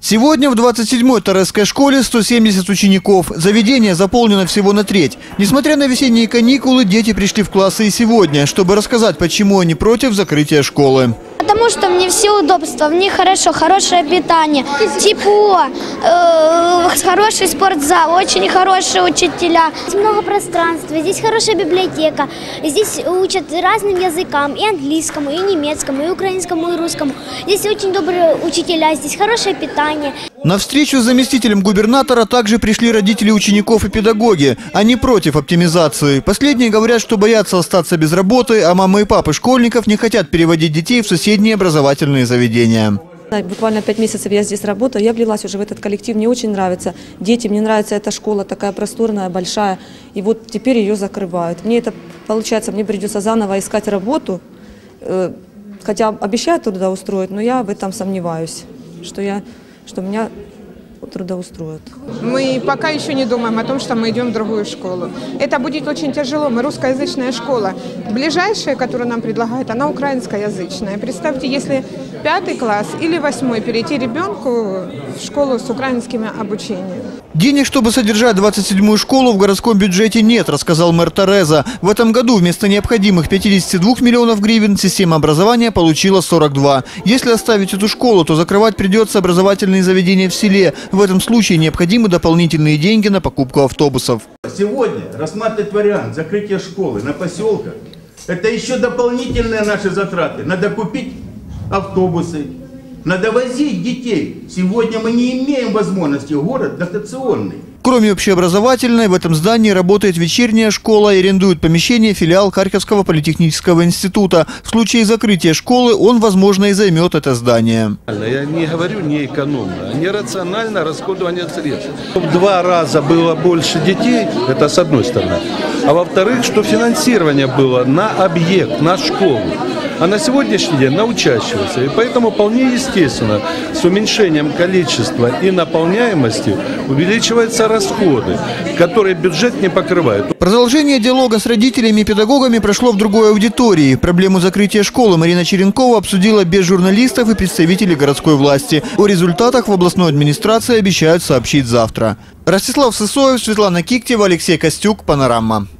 Сегодня в 27-й Торесской школе 170 учеников. Заведение заполнено всего на треть. Несмотря на весенние каникулы, дети пришли в классы и сегодня, чтобы рассказать, почему они против закрытия школы. Потому что мне все удобства, в них хорошо, хорошее питание, тепло, хороший спортзал, очень хорошие учителя. Здесь много пространства, здесь хорошая библиотека, здесь учат разным языкам, и английскому, и немецкому, и украинскому, и русскому. Здесь очень добрые учителя, здесь хорошее питание. На встречу с заместителем губернатора также пришли родители учеников и педагоги. Они против оптимизации. Последние говорят, что боятся остаться без работы, а мамы и папы школьников не хотят переводить детей в соседние образовательные заведения. Буквально 5 месяцев я здесь работаю, я влилась уже в этот коллектив, мне очень нравится. Дети, мне нравится эта школа, такая просторная, большая. И вот теперь ее закрывают. Мне это, получается, мне придется заново искать работу. Хотя обещают трудоустроить, но я в этом сомневаюсь, что меня трудоустроят. Мы пока еще не думаем о том, что мы идем в другую школу. Это будет очень тяжело. Мы русскоязычная школа. Ближайшая, которую нам предлагают, она украинскоязычная. Представьте, если 5 класс или 8 перейти ребенку в школу с украинским обучением. Денег, чтобы содержать 27-ю школу, в городском бюджете нет, рассказал мэр Тореза. В этом году вместо необходимых 52 миллионов гривен система образования получила 42. Если оставить эту школу, то закрывать придется образовательные заведения в селе. В этом случае необходимы дополнительные деньги на покупку автобусов. Сегодня рассматривать вариант закрытия школы на поселках – это еще дополнительные наши затраты. Надо купить автобусы, надо возить детей. Сегодня мы не имеем возможности, город дотационный. Кроме общеобразовательной, в этом здании работает вечерняя школа и арендует помещение филиал Харьковского политехнического института. В случае закрытия школы он, возможно, и займет это здание. Я не говорю не экономно, а нерациональное расходование средств. В 2 раза было больше детей, это с одной стороны. А во-вторых, что финансирование было на объект, на школу. А на сегодняшний день на учащегося. И поэтому вполне естественно, с уменьшением количества и наполняемости увеличиваются расходы, которые бюджет не покрывает. Продолжение диалога с родителями и педагогами прошло в другой аудитории. Проблему закрытия школы Марина Черенкова обсудила без журналистов и представителей городской власти. О результатах в областной администрации обещают сообщить завтра. Ростислав Сысоев, Светлана Киктева, Алексей Костюк, Панорама.